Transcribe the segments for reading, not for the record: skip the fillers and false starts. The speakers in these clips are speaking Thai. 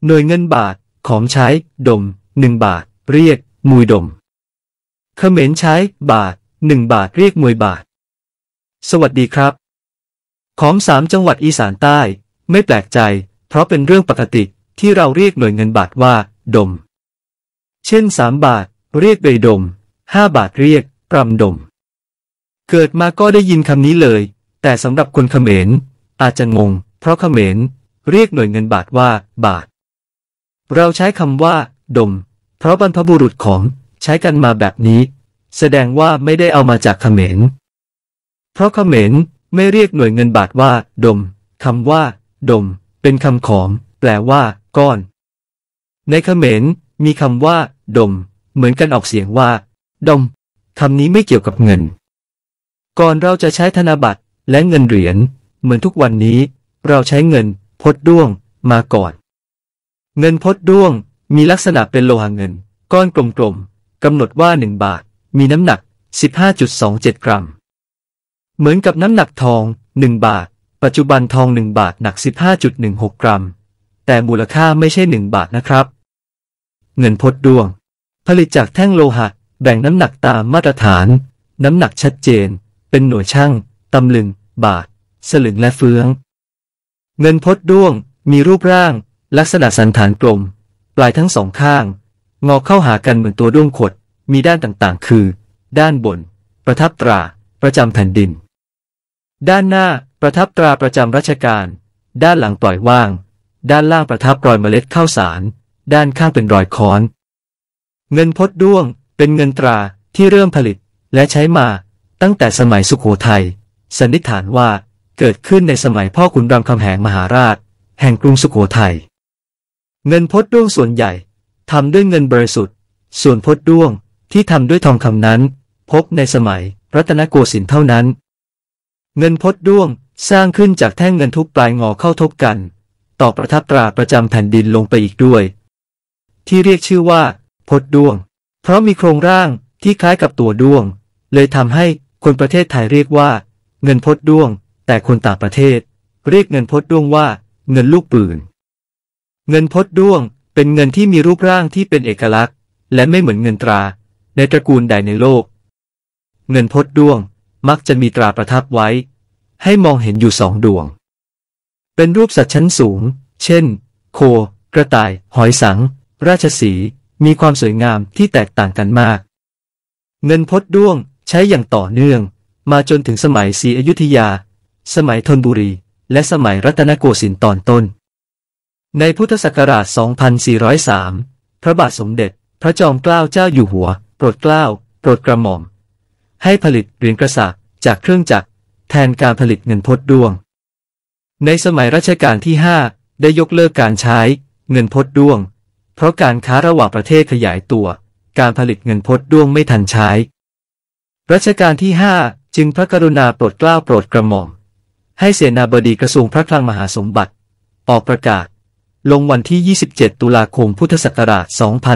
หน่วยเงินบาทของใช้ดม1 บาทเรียกมวยดมเขมรใช้บาท1 บาทเรียกมวยบาทสวัสดีครับของ3 จังหวัดอีสานใต้ไม่แปลกใจเพราะเป็นเรื่องปกติที่เราเรียกหน่วยเงินบาทว่าดมเช่น3 บาทเรียกเบยดม5 บาทเรียกปรำดมเกิดมาก็ได้ยินคำนี้เลยแต่สำหรับคนเขมรอาจจะงงเพราะเขมรเรียกหน่วยเงินบาทว่าบาทเราใช้คำว่าดมเพราะบรรพบุรุษของใช้กันมาแบบนี้แสดงว่าไม่ได้เอามาจากเขมรเพราะเขมรไม่เรียกหน่วยเงินบาทว่าดมคำว่าดมเป็นคำขอมแปลว่าก้อนในเขมรมีคำว่าดมเหมือนกันออกเสียงว่าดมคำนี้ไม่เกี่ยวกับเงินก่อนเราจะใช้ธนบัตรและเงินเหรียญเหมือนทุกวันนี้เราใช้เงินพดด้วงมาก่อนเงินพดด้วงมีลักษณะเป็นโลหะเงินก้อนกลมๆกำหนดว่า1 บาทมีน้ำหนัก 15.27 กรัมเหมือนกับน้ำหนักทอง1 บาทปัจจุบันทอง1 บาทหนัก 15.16 กรัมแต่มูลค่าไม่ใช่1 บาทนะครับเงินพดด้วงผลิตจากแท่งโลหะแบ่งน้ำหนักตามมาตรฐานน้ำหนักชัดเจนเป็นหน่วยชั่งตำลึงบาทสลึงและเฟื้องเงินพดด้วงมีรูปร่างลักษณะสันฐานกลมปลายทั้ง2 ข้างงอเข้าหากันเหมือนตัวด้วงขดมีด้านต่างๆคือด้านบนประทับตราประจำแผ่นดินด้านหน้าประทับตราประจำราชการด้านหลังปล่อยว่างด้านล่างประทับรอยเมล็ดข้าวสารด้านข้างเป็นรอยค้อนเงินพดด้วงเป็นเงินตราที่เริ่มผลิตและใช้มาตั้งแต่สมัยสุโขทัยสันนิษฐานว่าเกิดขึ้นในสมัยพ่อขุนรามคำแหงมหาราชแห่งกรุงสุโขทัยเงินพดด้วงส่วนใหญ่ทำด้วยเงินบริสุทธิ์ส่วนพดด้วงที่ทำด้วยทองคำนั้นพบในสมัยรัตนโกสินทร์เท่านั้นเงินพดด้วงสร้างขึ้นจากแท่งเงินทุกปลายงอเข้าทบกันต่อประทับตราประจำแผ่นดินลงไปอีกด้วยที่เรียกชื่อว่าพดด้วงเพราะมีโครงร่างที่คล้ายกับตัวด้วงเลยทำให้คนประเทศไทยเรียกว่าเงินพดด้วงแต่คนต่างประเทศเรียกเงินพดด้วงว่าเงินลูกปืนเงินพดด้วงเป็นเงินที่มีรูปร่างที่เป็นเอกลักษณ์และไม่เหมือนเงินตราในตระกูลใดในโลกเงินพดด้วงมักจะมีตราประทับไว้ให้มองเห็นอยู่2 ดวงเป็นรูปสัตว์ชั้นสูงเช่นโคกระต่ายหอยสังราชสีห์มีความสวยงามที่แตกต่างกันมากเงินพดด้วงใช้อย่างต่อเนื่องมาจนถึงสมัยศรีอยุธยาสมัยธนบุรีและสมัยรัตนโกสินทร์ตอนต้นในพุทธศักราช 2403 พระบาทสมเด็จพระจอมเกล้าเจ้าอยู่หัวโปรดเกล้าโปรดกระหม่อมให้ผลิตเหรียญกระสาบจากเครื่องจักรแทนการผลิตเงินพดด้วงในสมัยรัชกาลที่ 5ได้ยกเลิกการใช้เงินพดด้วงเพราะการค้าระหว่างประเทศขยายตัวการผลิตเงินพดด้วงไม่ทันใช้รัชกาลที่ 5จึงพระกรุณาโปรดเกล้าโปรดกระหม่อมให้เสนาบดีกระทรวงพระคลังมหาสมบัติออกประกาศลงวันที่ 27 ตุลาคมพุทธศักราช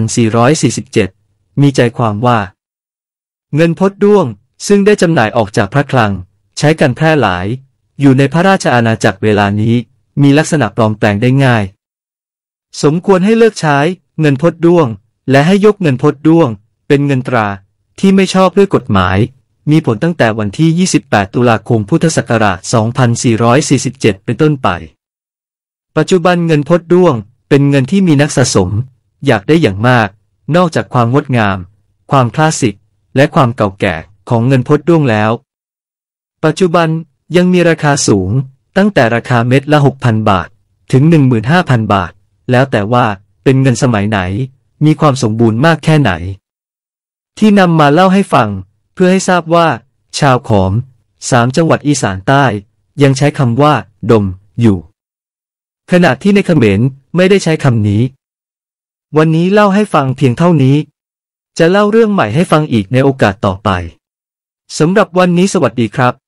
2447 มีใจความว่าเงินพดด้วงซึ่งได้จำหน่ายออกจากพระคลังใช้กันแพร่หลายอยู่ในพระราชอาณาจักรเวลานี้มีลักษณะปลอมแปลงได้ง่ายสมควรให้เลิกใช้เงินพดด้วงและให้ยกเงินพดด้วงเป็นเงินตราที่ไม่ชอบด้วยกฎหมายมีผลตั้งแต่วันที่ 28 ตุลาคมพุทธศักราช 2447 เป็นต้นไปปัจจุบันเงินพดด้วงเป็นเงินที่มีนักสะสมอยากได้อย่างมากนอกจากความงดงามความคลาสสิกและความเก่าแก่ของเงินพดด้วงแล้วปัจจุบันยังมีราคาสูงตั้งแต่ราคาเม็ดละ 6,000 บาทถึง 15,000 บาทแล้วแต่ว่าเป็นเงินสมัยไหนมีความสมบูรณ์มากแค่ไหนที่นำมาเล่าให้ฟังเพื่อให้ทราบว่าชาวขอม3 จังหวัดอีสานใต้ยังใช้คำว่าดมอยู่ขณะที่ในเขมรไม่ได้ใช้คำนี้วันนี้เล่าให้ฟังเพียงเท่านี้จะเล่าเรื่องใหม่ให้ฟังอีกในโอกาสต่อไปสำหรับวันนี้สวัสดีครับ